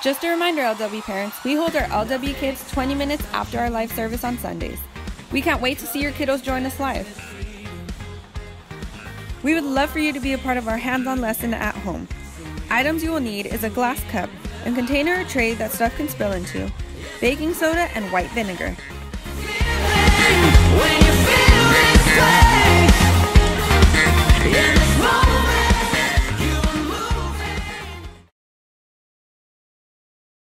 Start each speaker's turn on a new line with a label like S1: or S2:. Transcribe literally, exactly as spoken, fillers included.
S1: Just a reminder, L W parents, we hold our L W Kids twenty minutes after our live service on Sundays. We can't wait to see your kiddos join us live. We would love for you to be a part of our hands-on lesson at home. Items you will need is a glass cup, a container or tray that stuff can spill into, baking soda, and white vinegar. When you feel